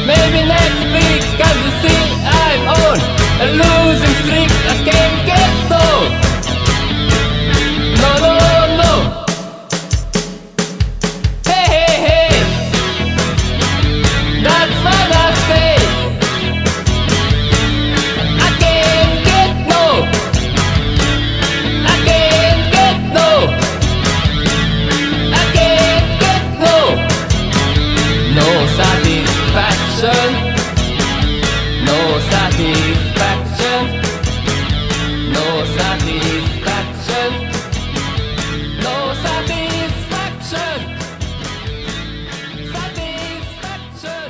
Maybe next week, cause you see I'm on a losing streak, I can't get through. No, no, no. Hey, hey, hey, that's what I say. I can't get no, I can't get no, I can't get no. No satisfaction, no satisfaction, no satisfaction, no satisfaction, satisfaction.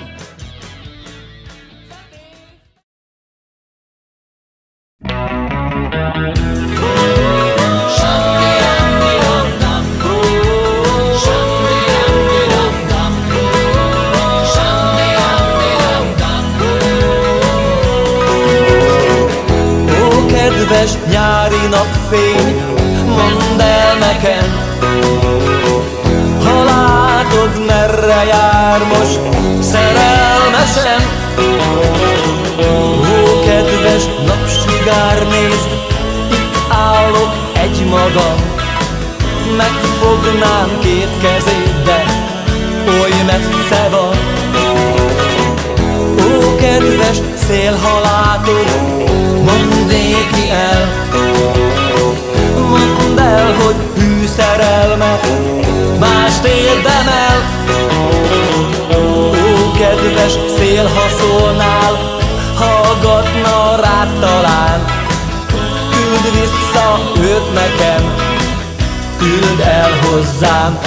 Kedves nyári napfény, mondd el nekem, ha látod, merre jár most szerelmesem. Ó, kedves napsugár, nézd, itt állok egymagam, megfognám két kezéddel, oly messze van. Ó, kedves szél, ha látod, mondd néki el, mondd el, hogy hű szerelmet mást érdemel. Ó, kedves szél, ha szólnál, hallgatna rád talán, küld vissza őt nekem, küld el hozzám.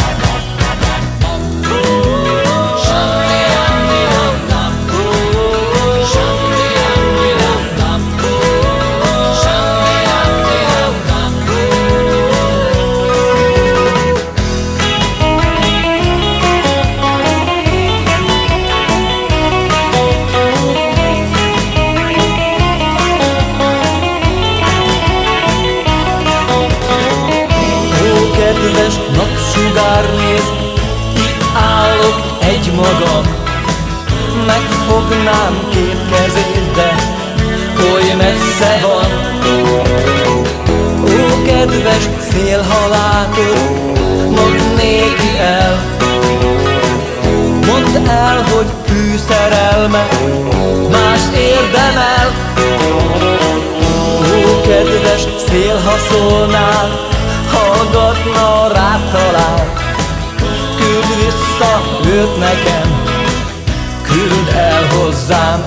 Kedves napsugár, nézd, itt állok egymagam, megfognám két kezéddel, oly messze van. Ó, kedves szél, ha látod, mondd néki el, mondd el, hogy hű szerelmet mást érdemel. Ó, kedves szél, ha szólnál, hallgatna rád talán, küld vissza őt nekem, küld el hozzám.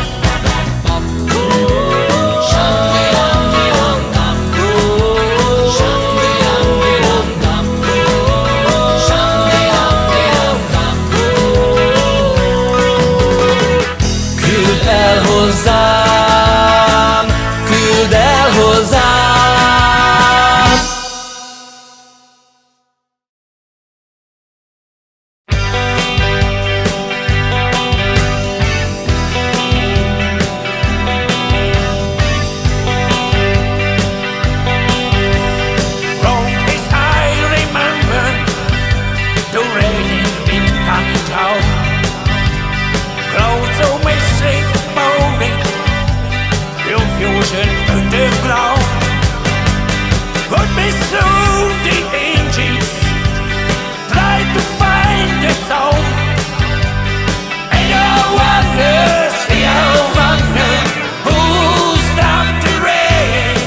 Küld el hozzám, küld el hozzám. Underground, put me through the ages, try to find the soul. And I wonder, still wonder, who's stopped the rain.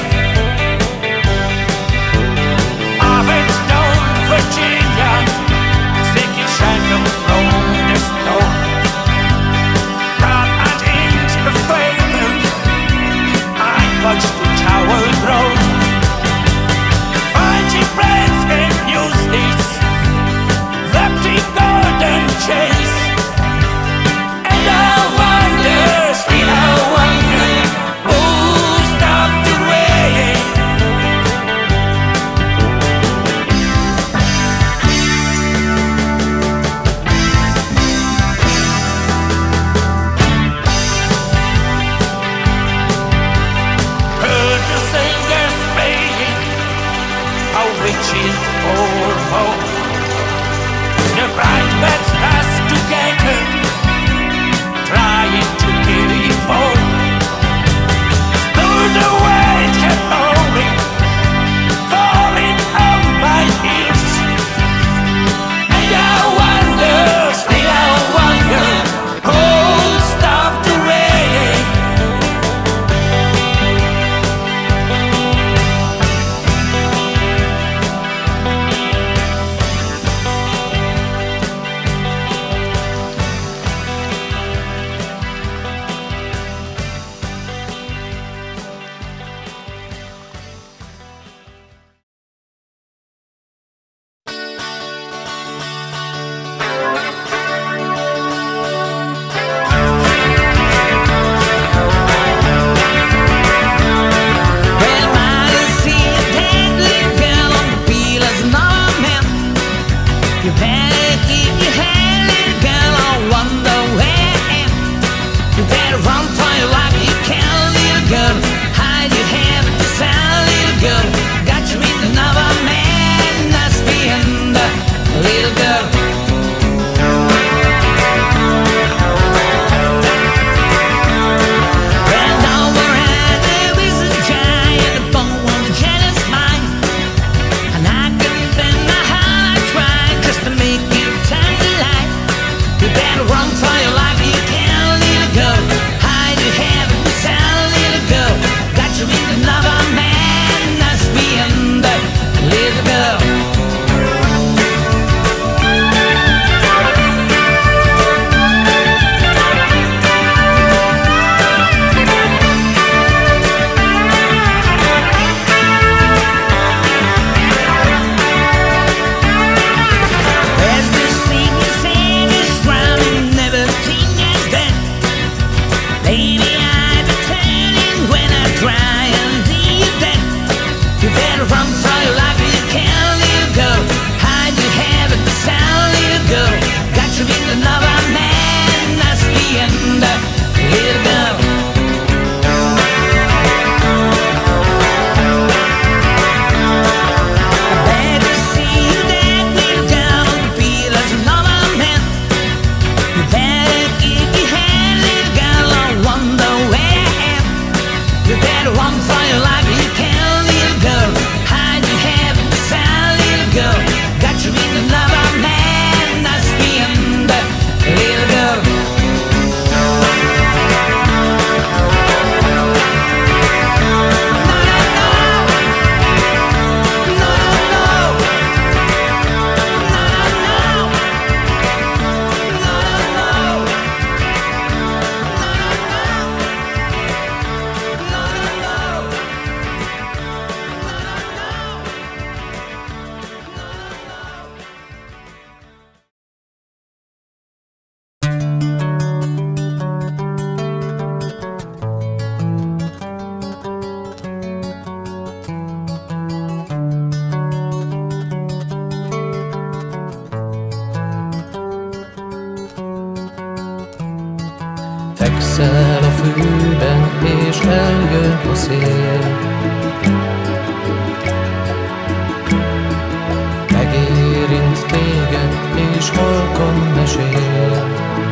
I've known Virginia, seeking shadow from the storm. Brought out into the flame, I watched the tower grow. Find you Fekszel a fűben, és eljön a szél. Megérint téged, és halkan mesél.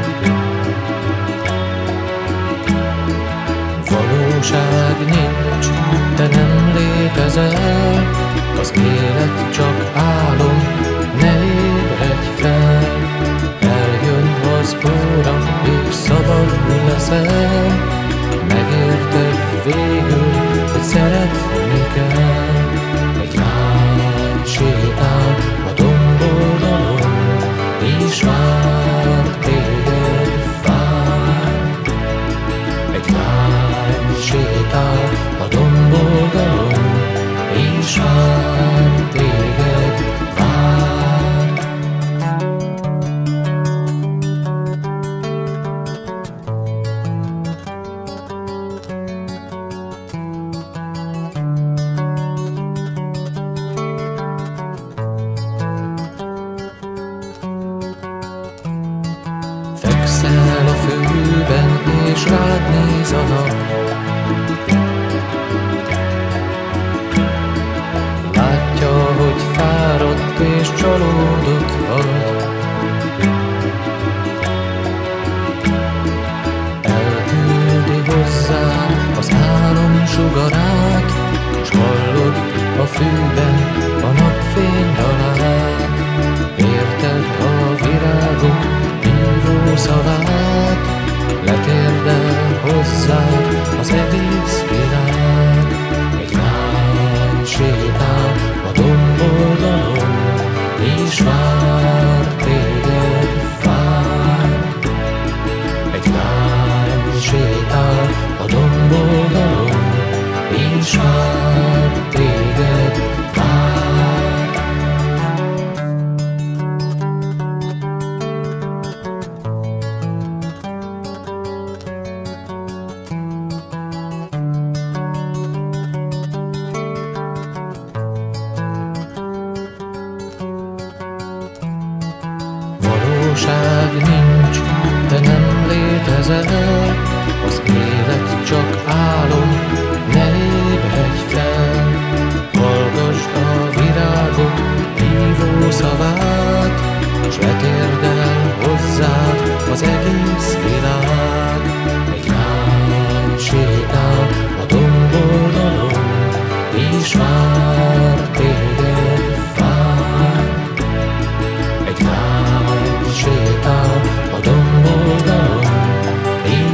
Valóság nincs, te nem létezel, az élet csak álom, ne ébredj fel. Eljön az óra, és szabad leszel, megérted végül, hogy szeretni kell. Egy lány sétál a domboldalon, és vár téged, vár. Egy lány sétál a domboldalon, és vár téged, vár. Fekszel a fűben, és rád néz a nap. Látja, hogy fáradt és csalódott vagy. Elküldi hozzád az álom sugarát, s hallod a fűben a napfény dalát. Érted a virágok hívó szavát, letérdel hozzád az egész világ. Egy lány sétál a domboldalon, és vár téged, vár. Egy lány sétál a domboldalon, és vár téged, vár. Valóság nincs, te nem létezel, az élet csak álom, ne ébredj fel. Hallgasd a virágok hívó szavát, s letérdel hozzád az egész világ. Egy lány sétál a domboldalon, és vár téged, vár. Egy lány sétál a domboldalon,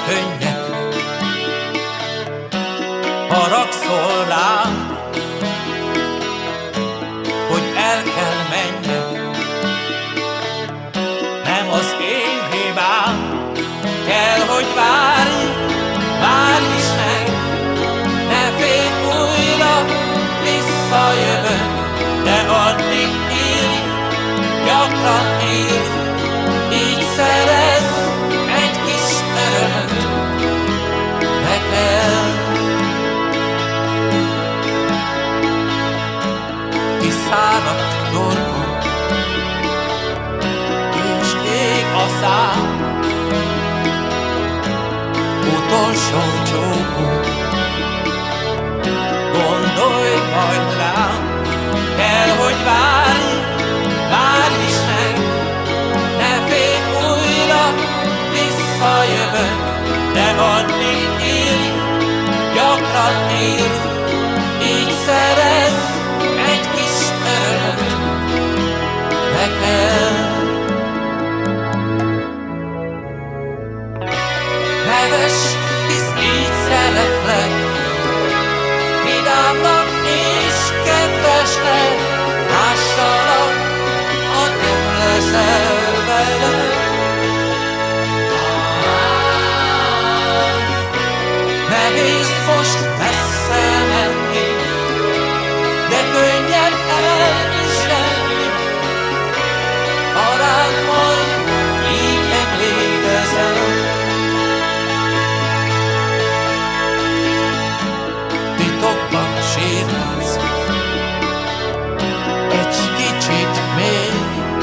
könnyek, haragszol rám, hogy el kell menjek. Nem az én hibám, kell, hogy várj, várj is meg. Ne félj, újra visszajövök, de addig írj, gyakran írj, így szerez egy kis örömöt nekem. Kiszáradt torkom, és ég a szám, utolsó csókom, gondolj majd rám. Kell, hogy várj, várj is meg. Ne félj, újra visszajövök, de addig írj, gyakran írj, így szerez egy kis örömöt nekem. Neves, hisz így szeretlek, vidámnak és kedvesnek, lássalak, ha nem leszel velem. Nehéz most messze menni, de könnyebb elviselni, ha rád majd így emlékezem. Titokban sírhatsz, egy kicsit még,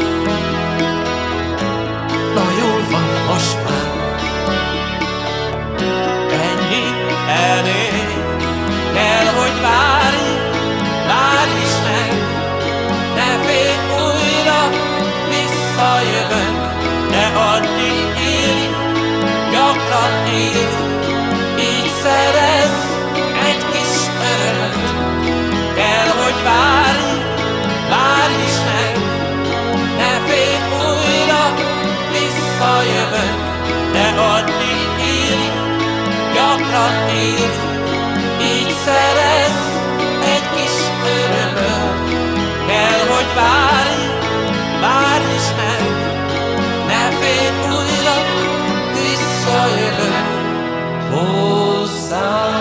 na jól van most már, ennyi elég. Kell, hogy várj, várj is meg. Ne félj, újra visszajövök, de addig írj, gyakran írj, így szerez egy kis örömöt. Kell, hogy várj, várj is meg. Ne félj, újra visszajövök, de addig írj, gyakran írj, így szerez egy kis örömöt. Kell, hogy várj, várj is meg. Ne félj, újra visszajövök hozzád.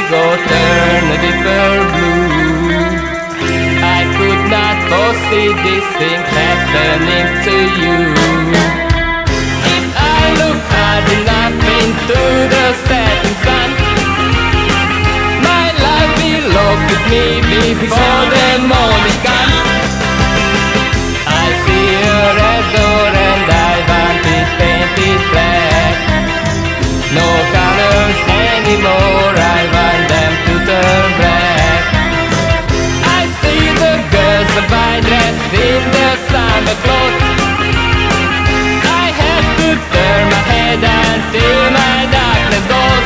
go turn a deeper blue. I could not foresee this thing happening to you. If I look hard enough into the setting sun, my life will look at me before the morning comes. I see a red door and I want it painted black. No colors anymore, I want them to turn black. I see the girls of white dress in their summer clothes. I have to turn my head until my darkness goes.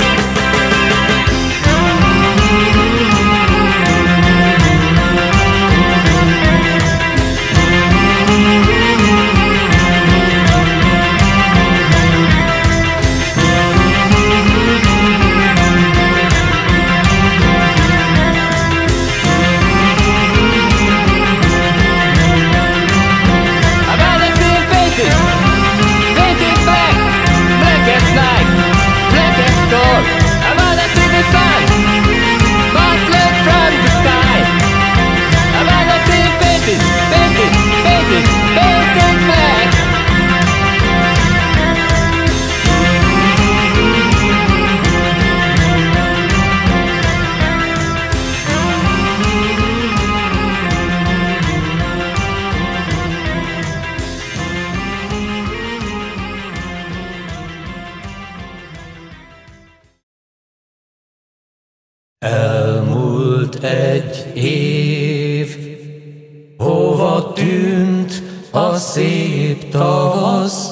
Elmúlt egy év, hova tűnt a szép tavasz,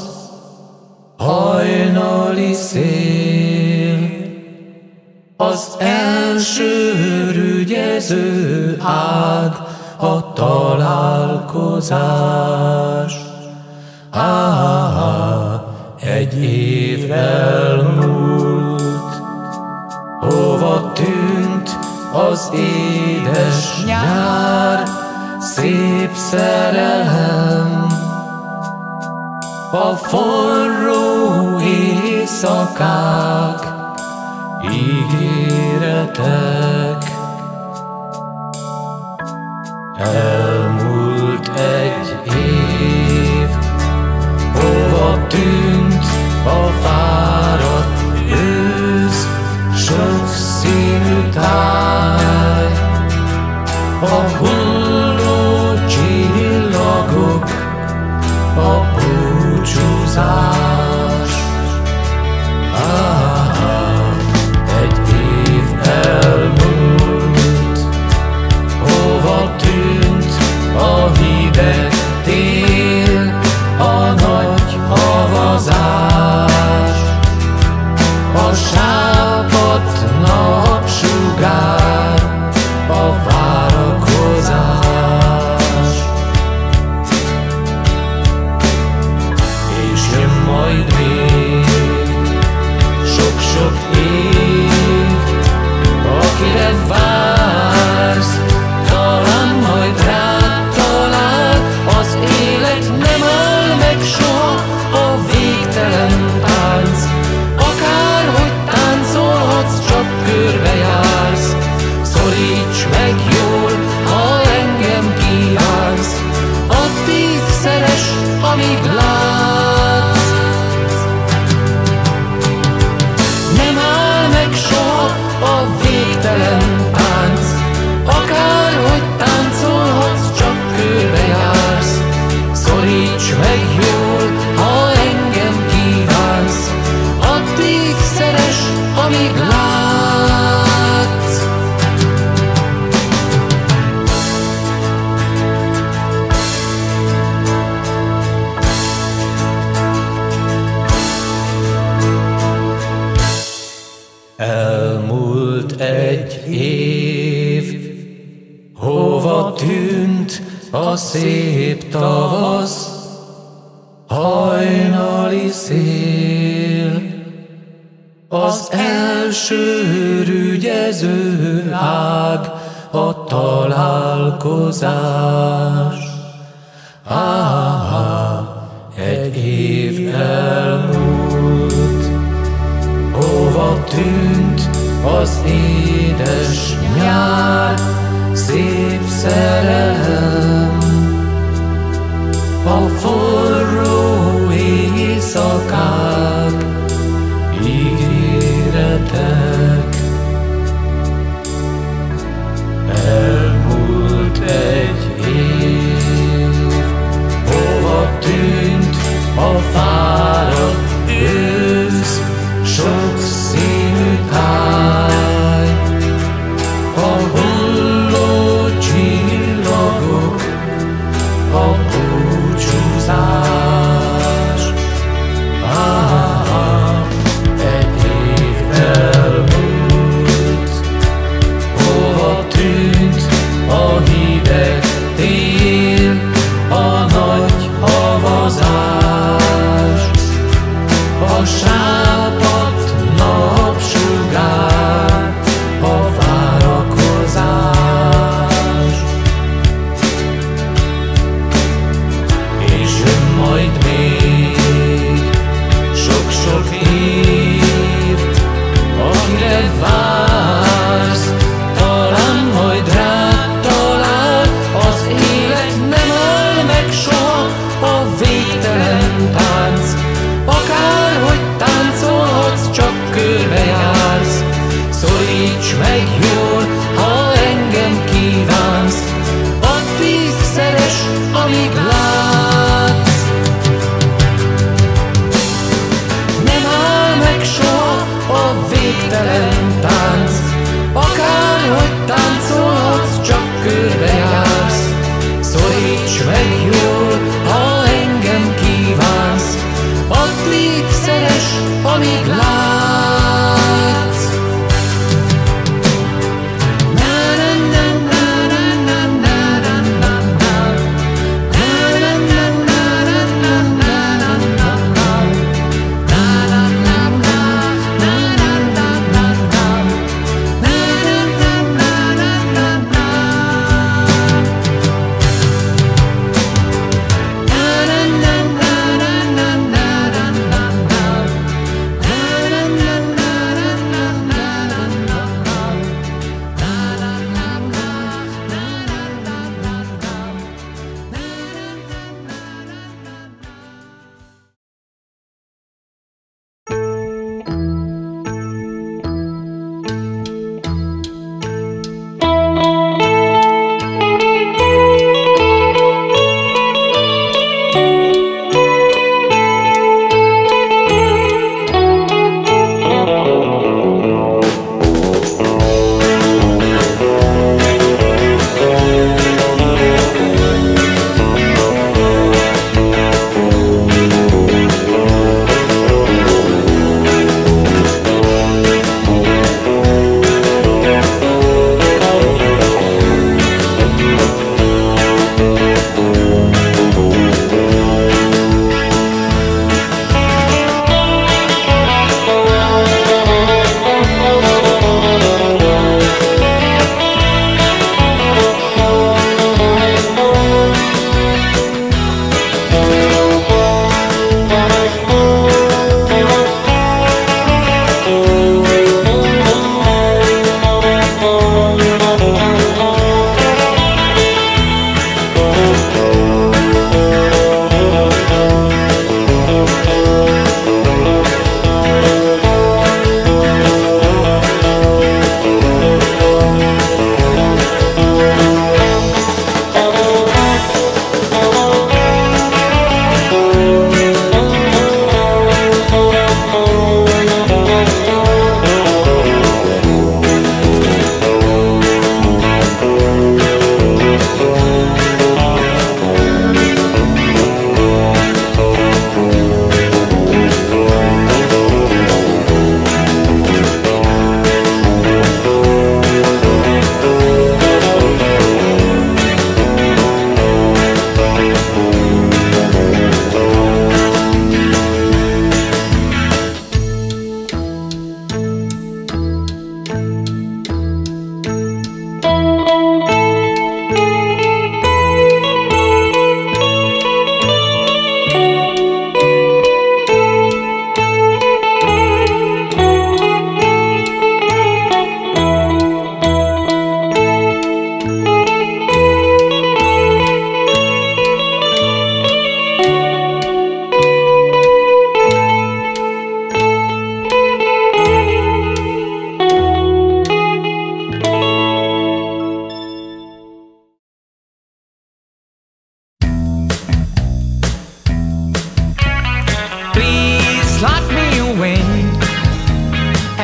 hajnali szél, az első rügyező ág, a találkozás. Egy év elmúlt, hova tűnt az édes nyár, szép szerelem, a forró éjszakák, ígéretek. Elmúlt egy év, hova tűnt a fáradt ősz, sokszínű táj, a hulló csillagok, a búcsúzás. Egy év elmúlt, hova tűnt a hideg tél, a nagy havazás, a sápadt napsugár, a várakozás. És jön majd még sok-sok év, akire vársz, talán majd rád talál. Az élet nem áll meg soha, a végtelen tánc. Akárhogy táncolhatsz, csak körbejársz. Szoríts meg jól, ha engem kívánsz, addig szeress, amíg látsz. Nem áll meg soha a végtelen tánc. Akárhogy táncolhatsz, csak körbejársz. Szoríts meg jól, ha engem kívánsz, addig szeress, amíg látsz. Elmúlt egy év, hova tűnt a szép tavasz, hajnali szél, az első rügyező ág, a találkozás. Egy év elmúlt, hova tűnt az édes nyár, szép szerelem. A forró éjszakák, ígéretek. Elmúlt egy év, hova tűnt a fáradt ősz, sok színű táj, a hulló csillagok, a búcsúzás. Egy év elmúlt, hova tűnt a hideg tél, a nagy havazás, a sápadt napsugár, a várakozás. És jön majd még sok-sok év, amire vársz, talán majd rád talál. Az élet nem áll meg soha, a végtelen tánc. Akárhogy táncolhatsz, csak körbejársz. Szólíts meg jól, ha engem kívánsz, addig szeress, amíg látsz. Nem áll meg soha a végtelen tánc. Akárhogy táncolhatsz, csak körbejársz. Szólíts meg jól, ha engem kívánsz,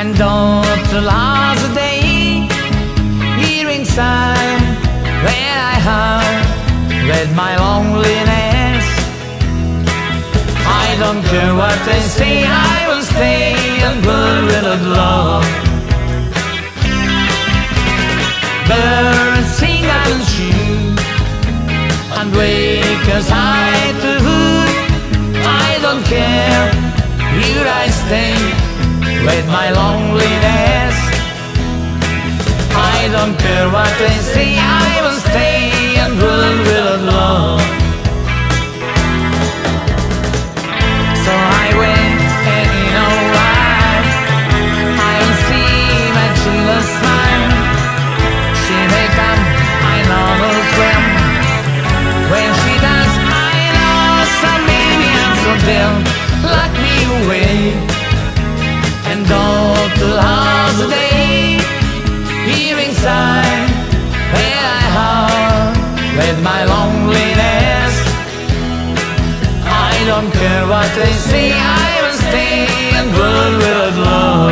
And don't the last day here inside where I hide with my loneliness. I don't care what they say, I will stay and burn without love. Birds sing and shoot and wake us high to hood. I don't care, here I stay with my loneliness. I don't care what they say, I will stay and run without love. So I went and you know why I will see my true love smile. She may come, I know no swim. When she does, I know some maybe I'm so dim. Lock me away and don't last the day here inside where I hide with my loneliness. I don't care what they say, I will stay and burn without love.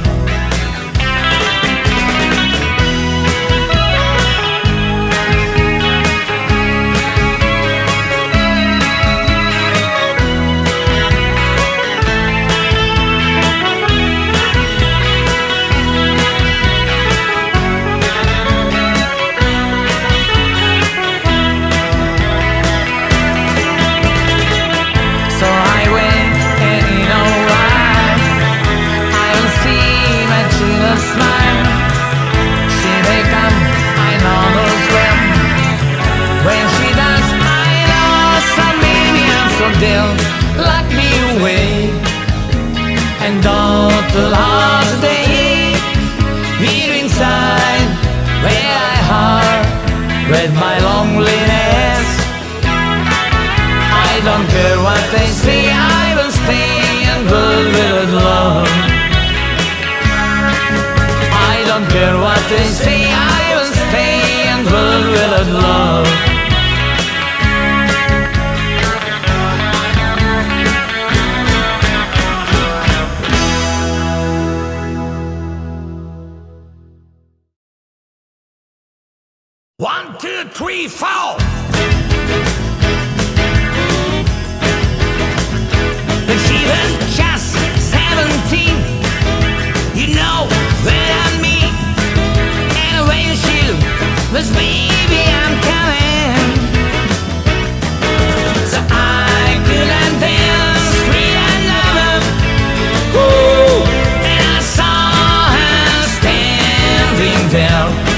Lock me away and don't the last day here inside where I hide with my loneliness. I don't care what they say, I will stay and burn without love. I don't care what they say, I will stay and burn without love. One, two, three, four. But she was just 17. You know what I mean. And the way she was, baby, I'm coming. So I couldn't dance with another. Ooh. And I saw her standing there.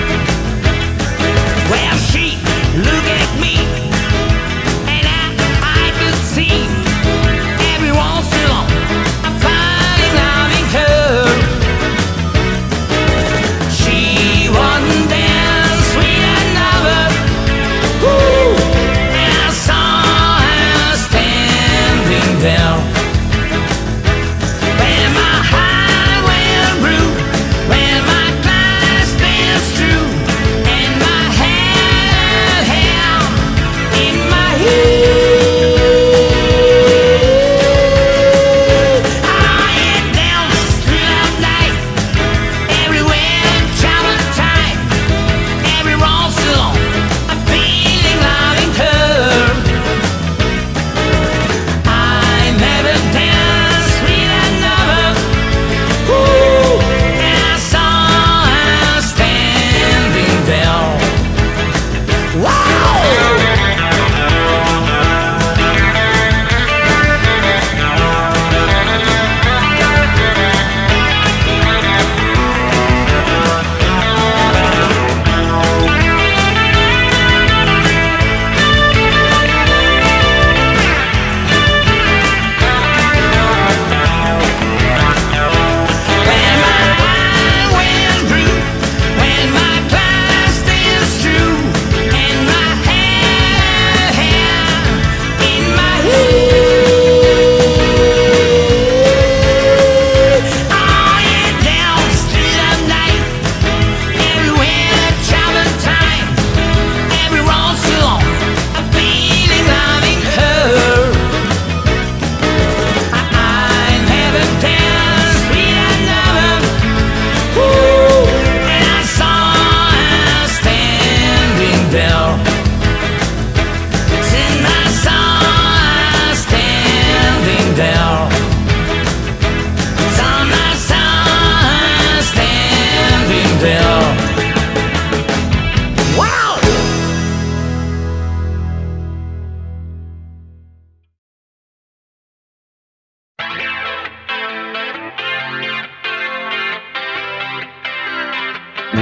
Well, she looked at me, and I could see every once in a while I'm finding loving her. She wouldn't dance with another. Ooh, and I saw her standing there. When my heart went blue, when my glass danced true, and my in my head, I danced through the night, everywhere in trouble time, every once in a while I'm feeling loving her. I never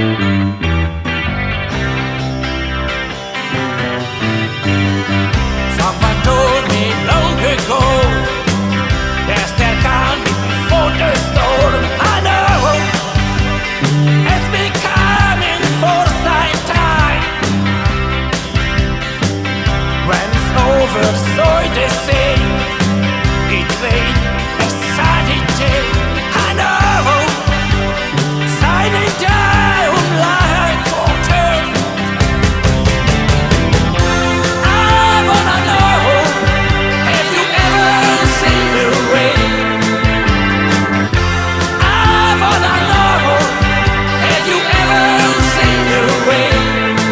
Someone told me long ago there's still calm before the storm. I know it's becoming foresight time. When it's over, so they say it rain a sunny day. I know silent down like water. I wanna know, have you ever seen the rain? I wanna know, have you ever seen the rain?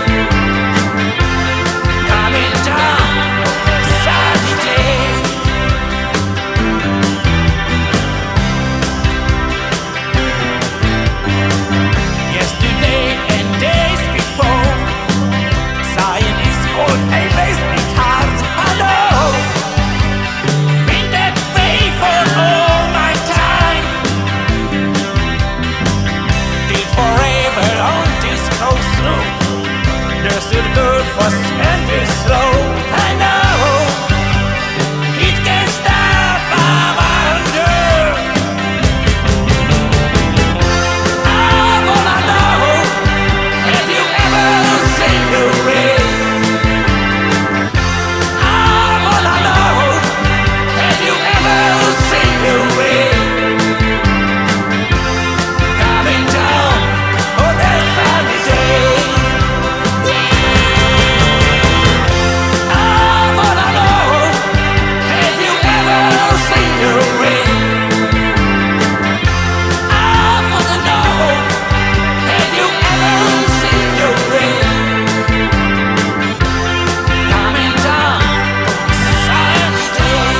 Coming down on a sunny day. Yesterday and days before, science is cold and makes me hard. I know, been that way for all my time. Till forever on this coast through, there's a good for spending slow. I know, it can stop, I wonder. I wanna know, have you ever seen the rain? I wanna know, have you ever seen the rain? Coming down on that sunny day. I wanna know, have you ever seen the rain? I wanna know, have you ever seen the rain? Coming down on a sunny day.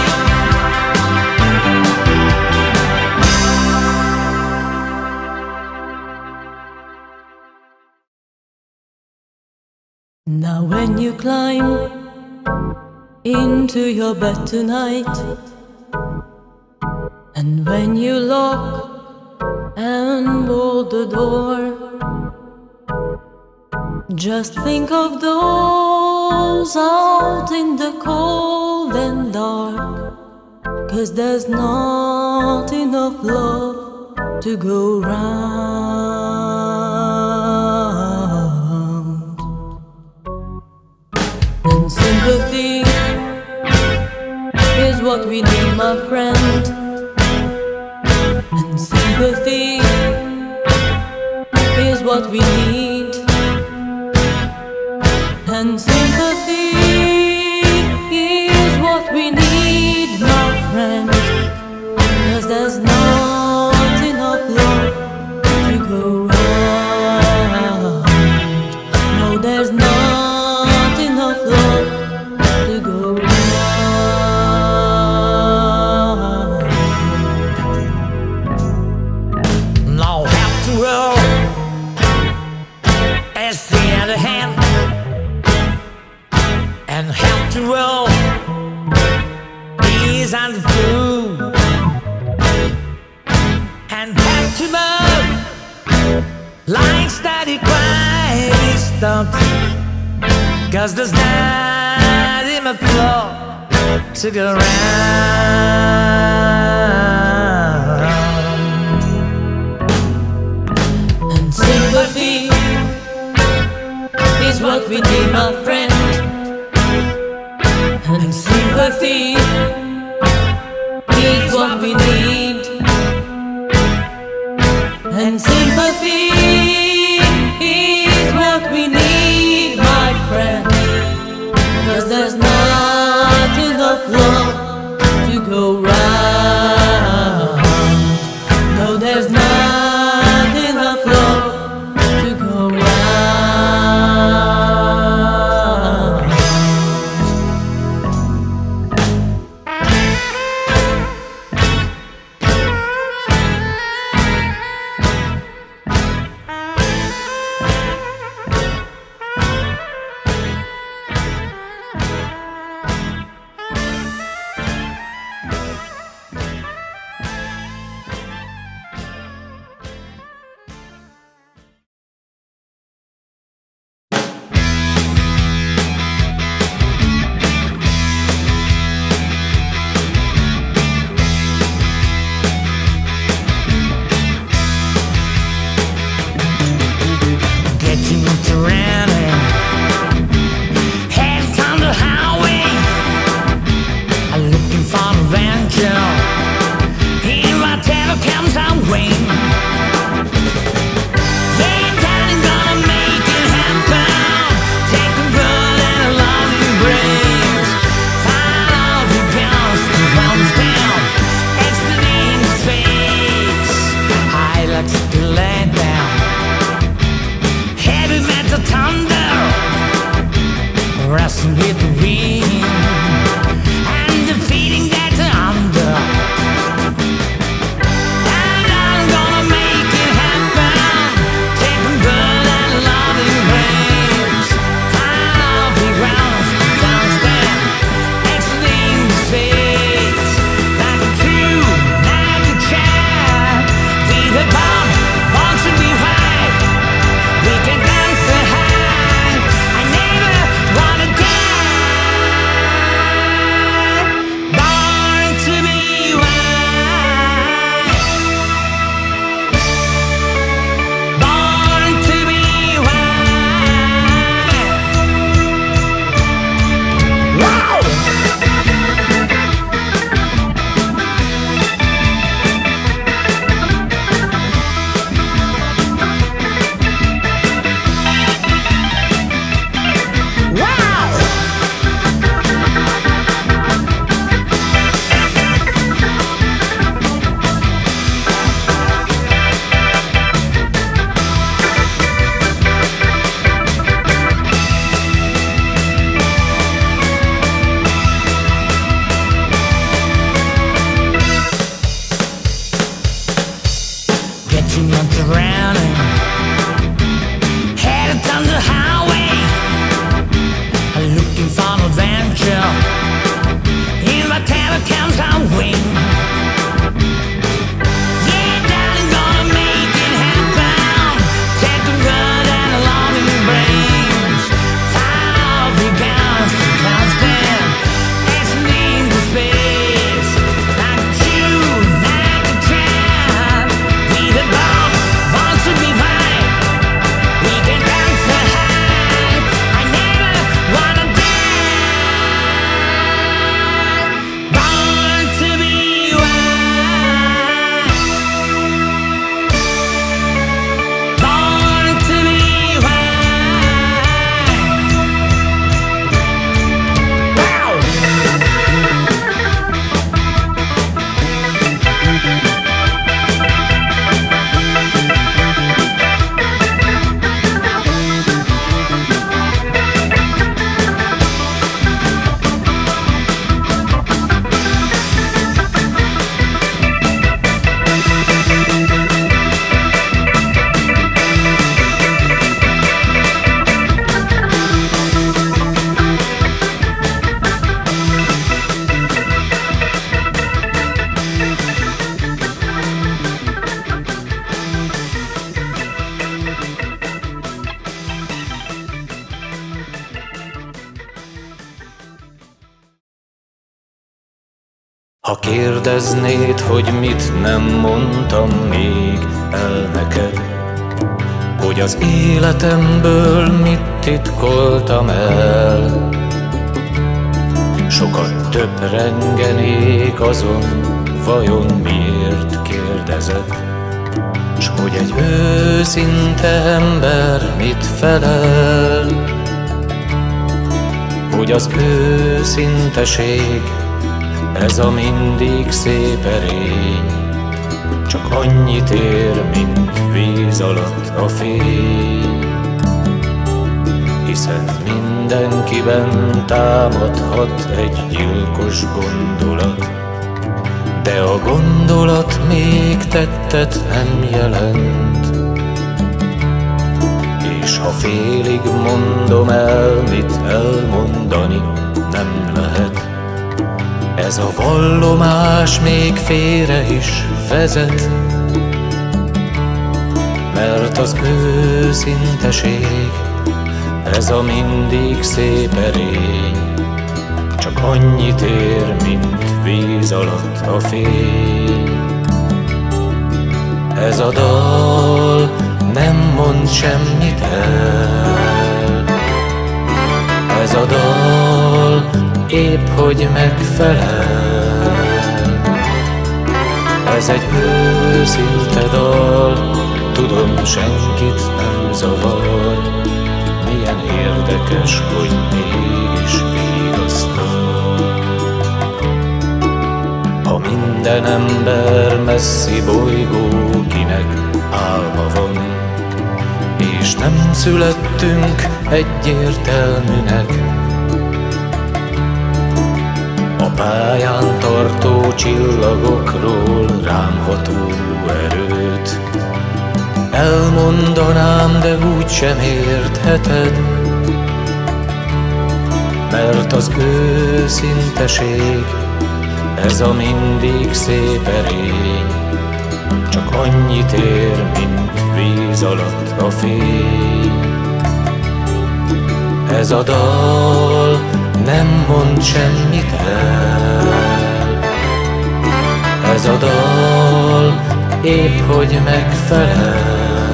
Now when you climb into your bed tonight, and when you lock and bolt the door, just think of those out in the cold and dark, 'cause there's not enough love to go round. And sympathy is what we need, my friend. And sympathy is what we need. And sympathy is what we need, my friend. 'Cause there's not enough love to go round. No, there's not enough love to go round. Now after all, it's the other hand. And after all, he's on the food. And after all, lines that he quietly stopped, 'cause there's not enough love to go round. And sympathy is what we need, my friend. And sympathy is what we need. And sympathy is what we need, my friend. 'Cause there's not enough love to go round. No, there's not enough love to go round. Ha kérdeznéd, hogy mit nem mondtam még el neked, hogy az életemből mit titkoltam el, sokat töprengenék azon, vajon miért kérdezed, s hogy egy őszinte ember mit felel, hogy az őszinteség, ez a mindig szép erény, csak annyit ér, mint víz alatt a fény. Hiszen mindenkiben támadhat egy gyilkos gondolat, de a gondolat még tettet nem jelent. És ha félig mondom el, mit elmondani nem lehet, ez a vallomás még félre is vezet. Mert az őszinteség, ez a mindig szép erény, csak annyit ér, mint víz alatt a fény. Ez a dal nem mond semmit el, ez a dal épp hogy megfelel. Ez egy őszinte dal, tudom, senkit nem zavar. Milyen érdekes, hogy mégis vigasztal. Ha minden ember messzi bolygó, kinek álma van, és nem születtünk egyértelműnek, a pályán tartó csillagokról rám ható erőt elmondanám, de úgysem értheted, mert az őszinteség, ez a mindig szép erény, csak annyit ér, mint víz alatt a fény. Ez a dal nem mond semmit el, ez a dal épp hogy megfelel.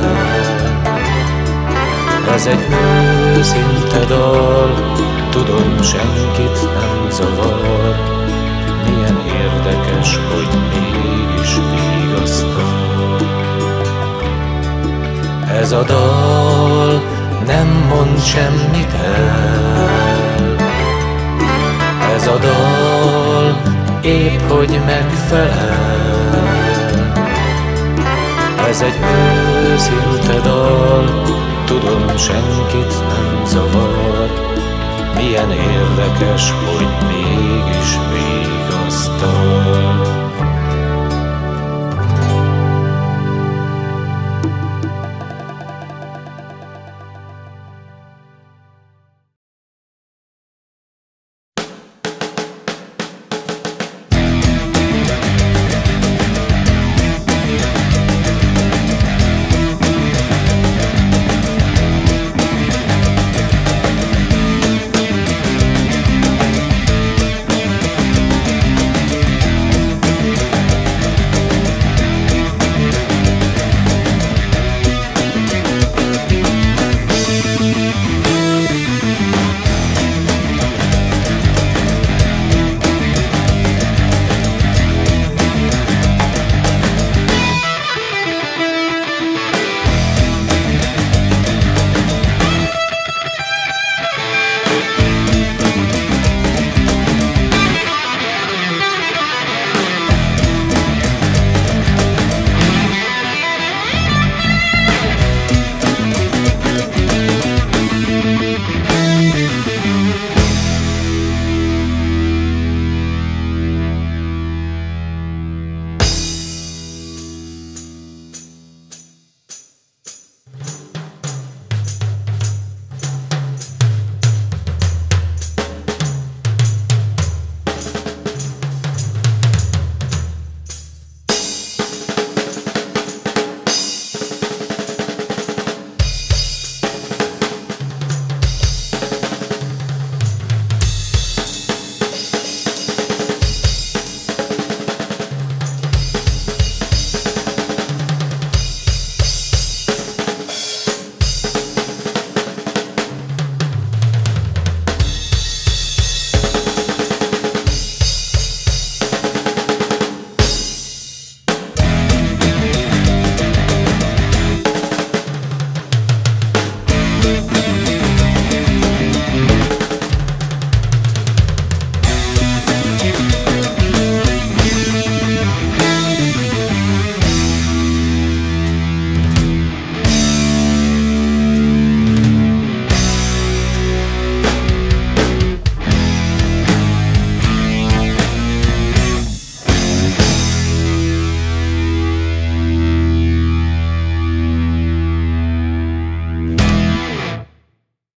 Ez egy őszinte dal, tudom, senkit nem zavar. Milyen érdekes, hogy mégis vigasztal. Ez a dal nem mond semmit el, ez a dal épp hogy megfelel. Ez egy őszinte dal, tudom, senkit nem zavar. Milyen érdekes, hogy mégis